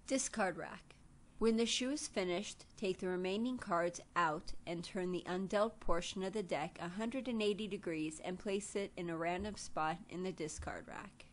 Discard rack. When the shoe is finished, take the remaining cards out and turn the undealt portion of the deck 180 degrees and place it in a random spot in the discard rack.